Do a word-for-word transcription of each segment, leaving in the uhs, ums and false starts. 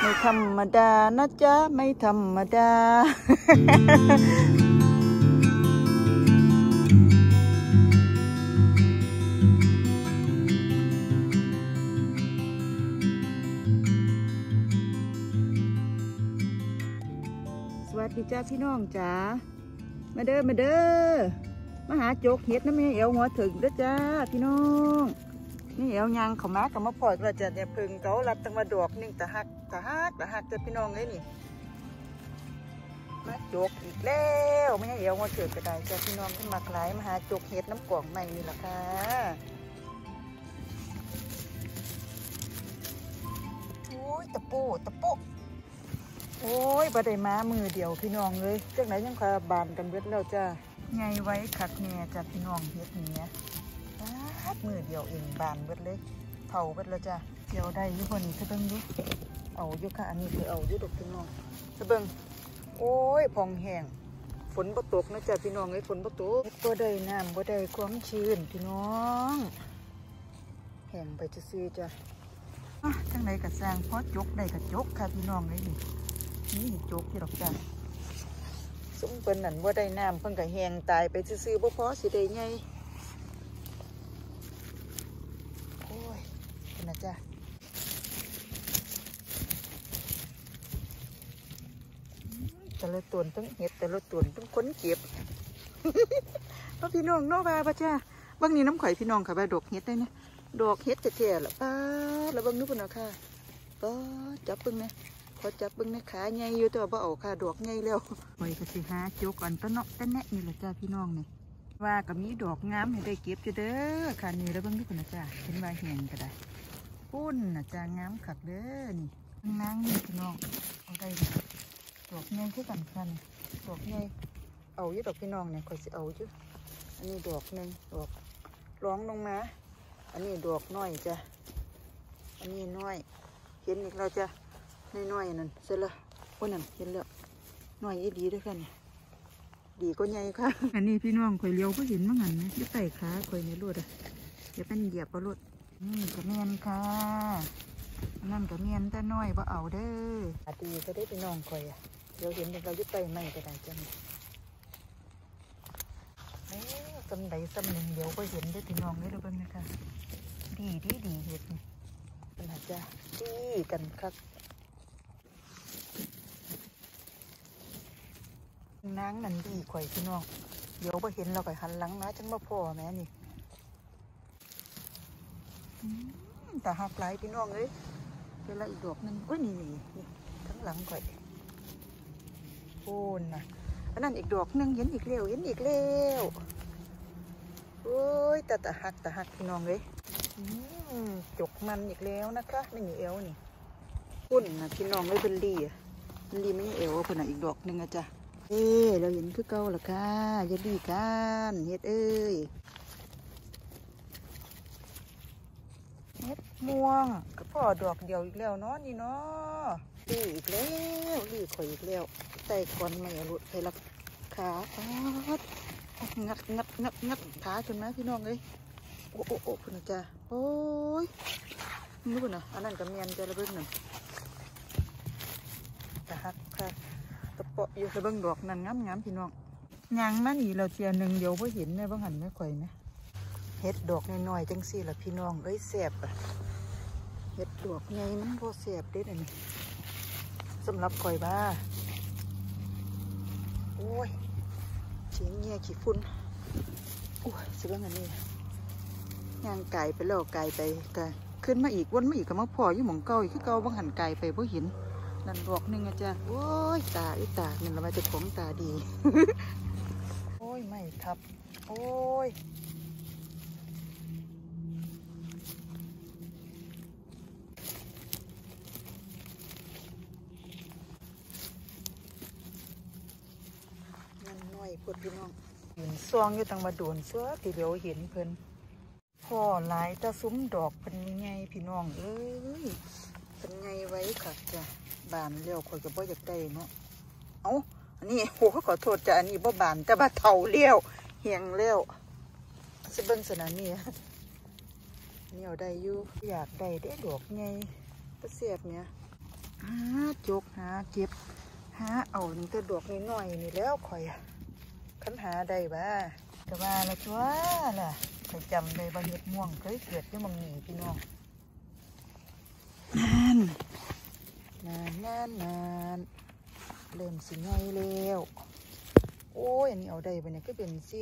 ไม่ธรรมดานะจ๊ะไม่ธรรมดา สวัสดีจ้าพี่น้องจ๋ามาเด้อมาเด้อมาหาโจกเห็ดน้ำแม่เอวหัวถึงเด้อจ้าพี่น้องนี่เอวยางเขามากับมาปล่อยเราจะเนี่ยพึ่งเขารับตั้งมาดอกนิ่งตะหักตะหักตะหักจ้าพี่น้องเลยนี่มาโจกอีกแล้วไม่ให้เอวหัวถึงก็ได้จ้าพี่น้องที่มาคล้ายมาหาโจกเห็ดน้ำกล่องใหม่นี่แหละค่ะโอ้ยตะปูตะปูโอ้ยบาได้มามือเดียวพี่น้องเลยจังไหนยังคาบานกันเบิดแล้วจ้าไงไว้ขัดแน่จ้าพี่น้องเฮ็ดนี้ขัดมือเดียวเองบานเบิดเลยเผาเบิดแล้วจ้าเกี่ยวได้ยุคนนี้จะเบิ่งยุเอายุค่ะอันนี้คือเอายุดอกพี่น้องจะเบิ่งโอ้ยพองแห้งฝนบ่ตกนะจ้าพี่น้องเลยฝนบ่ตกบ่ได้น้ำบ่ได้ความชื้นพี่น้องแห้งไปซื่อๆจ้าจังไหนกะสร้างพอจกได้กะจกค่ะพี่น้องเลยนี่นี่โจกที่ดอกจันซุ้มเปิ้นนั่นว่าได้น้ำเพิ่งกะแหงตายไปซื้อๆบ่พอสิได้ไงโอ้ยเป็นนะจ๊ะแต่ละตัวต้องเห็ดแต่ละตัวต้องค้นเก็บพ่อพี่น้องโนบาปะจ้าบางนี้น้ำข่อยพี่น้องค่ะว่าดอกเห็ดได้เนี่ยดอกเห็ดจะแก่ละป้าแล้วบางนู้นนะค่ะป้าจับปึ้งนะพอจับบึ้งในขาใหญ่อยู่ตัวบ่เอาค่ะดอกใหญ่แล้วไว้ก็สิหาโจกก่อนต้นเนาะต้นแนะนี่แหละจ้าพี่น้องนี่ว่ากับมีดอกงามให้ได้เก็บจะเด้อค่ะนี่แล้วเบิ่งนี่คนนะจ้าเป็นใบแห้งก็ได้ปุ้นนะจ้างามขักเด้อนี่นางนี่พี่น้องเอาได้ดอกใหญ่ที่กันคันดอกใหญ่เอาอยู่ดอกพี่น้องเนี่ยคอยสิเอาอยู่อันนี้ดอกหนึ่งดอกร้องลงมาอันนี้ดอกน้อยจ้ะอันนี้น้อยเห็นอีกแล้วจ้ะน้อยๆนั่นเสร็จแล้วโอ้นั่นเห็นแล้วน้อยอีดีด้วยกันดีก็ใหญ่ค่ะอันนี้พี่น้องข่อยเลี้ยวก็เห็นมั้งหันนะที่ไต่ขาข่อยในรถอ่ะเดี๋ยวเป็นเหยียบเอารถนี่กระเมียนค่ะนั่นกระเมียนแต่น้อยบ่เอาเด้ออาดีก็ได้พี่น้องข่อยอ่ะเดี๋ยวเห็นเรายึดไต่ไม่ก็ได้จังเอ๊ะสำใดสำหนึ่งเดี๋ยวก็เห็นได้พี่น้องได้ดูบ้างนะคะดีดีดีเห็ดนี่เป็นอาจารย์ดีกันครับนางนั่นดีข่อยพี่น้องเดี๋ยวพอเห็นเราข่อยหันหลังนะจังมาพ่อแม่นี่แต่หักไหลพี่น้องเลยเวลาอีกดอกนึงอุ้ยนี่นี่ทั้งหลังข่อยโอ้นนะอันนั้นอีกดอกนึงเห็นอีกเลี้ยวเห็นอีกเลี้ยวโอ้ยแต่แต่หักแต่หักพี่น้องเลยจกมันอีกแล้วนะคะไม่มีเอวนี่ปุ่นนะพี่น้องเลยเป็นลีอ่ะเป็นลีไม่ใช่เอวคนน่ะอีกดอกนึงอะจ้ะเอ้เราเห็นคือเก่าละค่ะอย่าดีกันเฮ็ดเอ้ยเฮ็ดม่วงก็พ่อดอกเดียวอีกแล้วเนาะนี่เนาะดีอีกแล้วดีข่อยอีกแล้วใส่ควันไม่หลุดใส่ละขางัดงัดงัดงัดงัดขาจนไหมพี่น้องเลยโอ้โอ้โอ้คุณจ้าโอ้ยนี่คุณนะอันนั้นกับเมียนจะระเบิดหนึ่งตะฮักค่ะตะเปาะอยู่กระเบื้องดอกนั่นงามงามพี่น้องยางมันอีเราเทียหนึ่งเดียวพอเห็นในบ้างหันไม่ค่อยนะเห็ดดอกน้อยๆจังสี่ละพี่น้องเอ้ยแสบอ่ะเห็ดดอกไงมันพอแสบได้เลยนี่สำหรับข่อยบ้าโอ้ยเฉียงเงี้ยขี้ฝุ่นโอ้ยสิบ้างอันนี้ยางไก่ไปแล้วไก่ไปไก่ขึ้นมาอีกวนมาอีกกับมะพร้าวอยู่หม่องเก่าอีกคือเก่าบ้างหันไก่ไปพอเห็นนั่นดอกหนึ่งอะจ้ะโอ้ยตาไอ้ตาเนี่ยเราไปจะของตาดี โอ้ยไม่ทับโอ้ยนั่นน้อยพุดพี่น้องเห็นซองอยู่ตั้งมาโดนเสื้อทีเดียวเห็นเพิ่นพ่อหลายตาซุ้มดอกเป็นไงพี่น้องเอ้ยเป็นไงไว้ค่ะจ้ะบานเลี้ยวคอยกับบ่อยากได้เนาะเอ้าอันนี้โอ้ขอโทษจ้ะอันนี้บ่บานแต่ว่าเท่าเลี้ยวเหี่ยงเลี้ยวจะเบิ้งสนามนี่นี่เอาได้อยู่อยากได้ได้ดอกไงก็เสียบเนี่ย อ่าโจกหาเก็บหาเอานี่ตัวดอกน้อยๆนี่แล้วข่อยคันหาได้บ้าแต่ว่าละชัวล่ะข่อยจำได้ว่าเห็ดม่วงเคยเกิดอยู่หม้องนี้พี่น้องนั่นนานนานนานเริ่มสิง่ายแล้วโอ้ยอันนี้เอาได้ปะเนี่ยก็เป็นสิ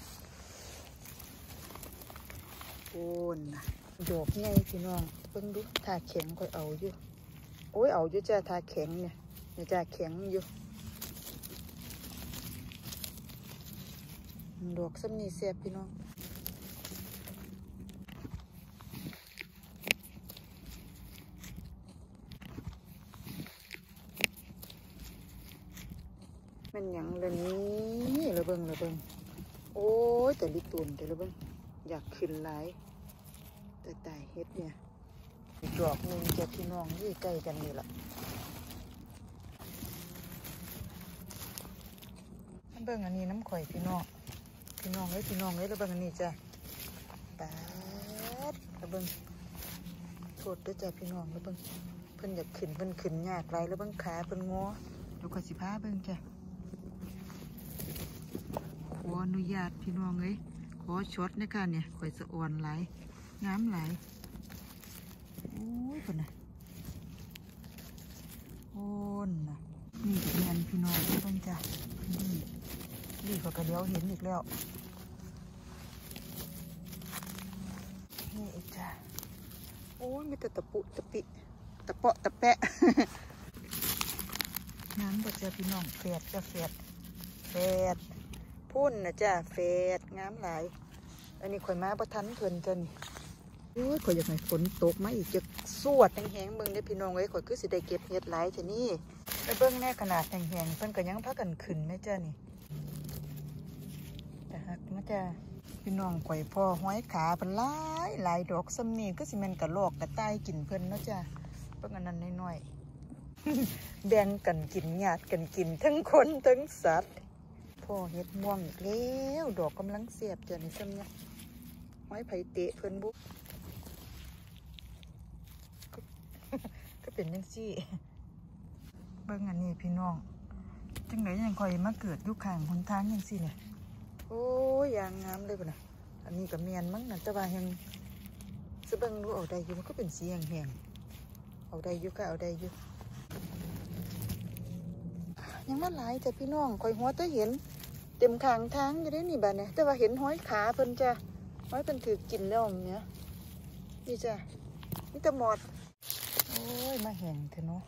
โอ้นดอกง่ายพี่น้องเพิ่งดูทาแข็งค่อยเอาอยู่โอ้ยเอาอยู่จ้าทาแข็งเนี่ยเนี่ยจ้าแข็งอยู่ดอกซ้ำนี่แซ่บพี่น้องมันหยังละนี้ละเบิงละเบิงโอ้ยแต่ลิตุนแต่ละเบิงอยากขึ้นหลายแต่ตายเฮ็ดเนี่ยดอกหนึ่งจะพี่น้องที่ใกล้กันนี่แหละเบิ่งอันนี้น้ำข่อยพี่น้องพี่น้องเลยพี่น้องเลยละเบิ่งอันนี้จ้ะปาดละเบิ่งโทษด้วยจ้ะพี่น้องละเบิ่งเพิ่นอยากขึ้นเพิ่นขึ้นยากไรละเบิ่งขาเพิ่นงอเดี๋ยวข่อยสิพาเบิ่งจ้ะขออนุญาตพี่น้องเลยขอช็อตนะคะเนี่ยข่อยสะอ่อนไหลงามไหลโอ้ยเพิ่นน่ะโอ้นน่ะนี่เป็นงานพี่น้องเบิ่งจ้ะนี่นี่ก็กระเดียวเห็นอีกแล้วนี่อีกจ้ะโอ้ยมีแต่ตะปุตะปิตะเปาะตะแปะน้ำก็จะพี่น้องเฟียดจะเฟียดเฟียดพุ่นนะจ้ะเฟียดงามหลายอันนี้ข่อยมาประทันเพิ่นจ้ะนี่โอ้ยข่อยอยากให้ฝนตกมาอีกจะสวดแห้งๆเบิ่งได้พี่น้องไว้ข่อยคือสิได้เก็บเห็ดหลายจ้ะนี่ไปเบิ่งแน่ขนาดแห้งๆเพิ่นก็ยังพากันขึ้นไหมจ้ะนี่แต่หักมาจ้ะพี่น้องข่อยพ่อห้อยขาเป็นหลายหลายดอกซ้ำนี่ก็สิแม่นกระโลกกระต่ายกินเพิ่นเนาะจ้ะเบิ่งอันนั้นน้อยๆแบ่งกันกินญาติกันกินทั้งคนทั้งสัตว์พ่อเห็ดม่วงอีกแล้วดอกกำลังเสียบจ้ะนี่ซ้ำเนี่ยห้อยไผ่เตะเพิ่นบุก็เป็นจังซี่เบิ่งอันนี้พี่น้องจังไหนยังคอยมาเกิดยุคข้างหนทางจังซี่เนี่ยโอ้ยยางงามเลยป่ะนะอันนี้กับเมียนมั้งนะแต่ว่ายังสะเบิ่งรู้เอาได้อยู่มันก็เป็นสีแห้งๆเอาได้อยู่ก็เอาได้อยู่ยังมาหลายจ้ะพี่น้องคอยหัวจะเห็นเต็มข้างทางอยู่ได้นี่บ้านเนี่ยแต่ว่าเห็นห้อยขาเพิ่นจ้ะห้อยเพิ่นถือกินแล้วเนี่ยนี่จ้ะนี่ตะหมอดโอ้ยมาแห้งเถอะเนาะ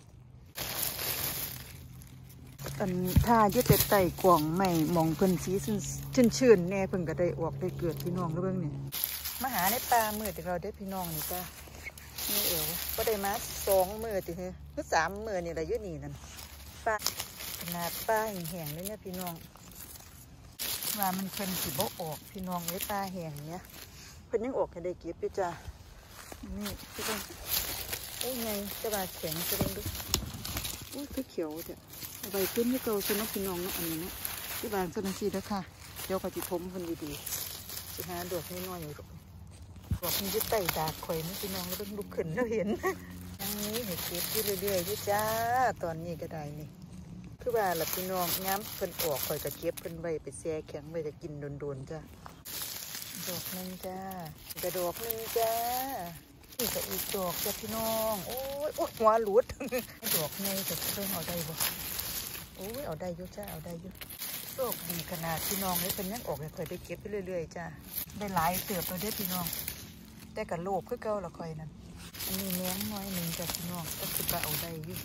อันท่ายึดแต่ไต่กว่องใหม่มองเพิ่นสีชื่นชื่นแน่เพิ่นก็ได้ออกได้เกิดพี่น้องแล้วเบิ่งนี่มาหาในป่ามือแต่เราได้พี่น้องนี่จ้ะนี่เอ๋วก็ได้มาสองมือติเฮ้คือสามมือนี่แหละยืดนี่นั่นป่าขนาดป่าแห้งๆเลยเนี่ยพี่น้องว่ามันเพิ่นสิบ่ออกพี่น้องเลยป่าแห้งเนี้ยเพิ่นยังออกให้ได้เก็บอยู่จ้ะนี่พี่น้องโอ้ยไงจะบาดแข็งจะเบิ่งดูโอ้ยคือเขียวจ้ะใบขึ้นที่เก่าสนับพี่น้องเนาะอันนี้นะที่บานสนับสีแล้วค่ะเดี๋ยวก็จะทมคนดีๆสิหาดอกน้อยๆอยู่ดอกดอกมันยึดไต่ดาดข่อยนี่พี่น้องแล้วเป็นลุกขึ้นแล้วเห็นอย่างนี้เห็ดเก็บอยู่เรื่อยๆด้วยจ้าตอนนี้ก็ได้นี่คือว่าหลับพี่น้องง้ำเพิ่นออกข่อยก็เก็บเพิ่นไว้ไปแช่แข็งไว้จะกินโดนๆจ้าดอกนึงจ้ากระดอกนึงจ้าอีกกับอีกดอกจ้ะพี่น้องโอ้ยโอ้ยหัวหลุดดอกไงจะเพิ่งเอาได้บ่โอ้ยเอาได้ยุ่จ้าเอาได้ยุ่โชคดีขนาดพี่น้องเลยเป็นยังออกเลยเคยได้เก็บไปเรื่อยๆจ้าได้หลายเติบไปได้พี่น้องแต่กับโลกคือเก่าละคอยนั่นอันนี้แมงน้อยหนึ่งจ้ะพี่น้องก็คือว่าเอาได้ยุ่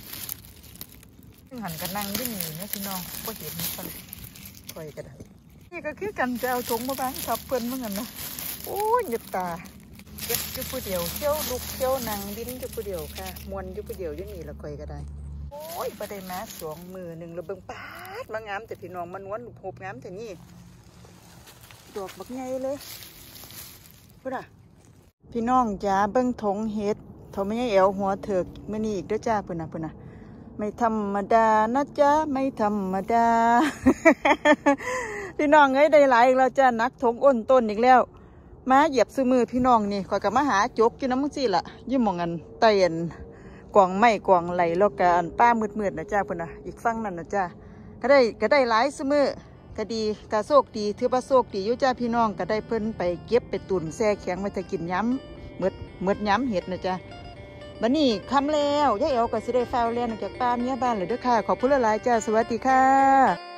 หันกันนั่งด้วยนี่นะพี่น้องก็เห็นมันคอยกันได้นี่ก็คือกันจะเอาถุงมาบ้างทับเพิ่นเหมือนกันนะโอ้ยหยุดตาเก็บจุ๊บผู้เดียวเที่ยวลุกเที่ยวนั่งดิ้นจุ๊บผู้เดียวค่ะมวนจุ๊บผู้เดียวยุ่นี่ละคอยก็ได้โอ้ยประเดี๋ยวมาสองมือหนึ่งเราเบิ่งปาดมางามแต่พี่น้องมันวนหลุบหบงามแต่นี่ดอกบักใหญ่เลยพูดอ่ะพี่น้องจ้าเบิ่งถงเห็ดเขาไม่ให้เอวหัวเถิกไม่นี่อีกด้วยจ้าเพื่อนนะเพื่อนนะไม่ธรรมดานะจ้าไม่ธรรมดา พี่น้องเอ้ยได้หลายอีกแล้วจ้านักถงอ้นต้นอีกแล้วมาเหยียบซื้อมือพี่น้องนี่คอยกับมาหาจกกินน้ำมึงสิล่ะยิ่งมองกันเตียนกองไม้กองไหลแล้วก็อันป้ามืดๆนะจ้าพุ่นน่ะอีกฝั่งนั่นนะจ้าก็ได้ก็ได้หลายซุมื้อก็ดีก็โชคดีถือว่าโชคดีอยู่จ้าพี่น้องก็ได้เพิ่นไปเก็บไปตุนแช่แข็งไว้ถ้ากินย้ำเมือดเมือดย้ำเห็ดนะจ้าบัดนี้คำแล้วยายเอ๋ก็สิได้ฟ้าวเรียนจากป้าเมียบ้านเลยเด้อค่ะขอบคุณหลายๆจ้าสวัสดีค่ะ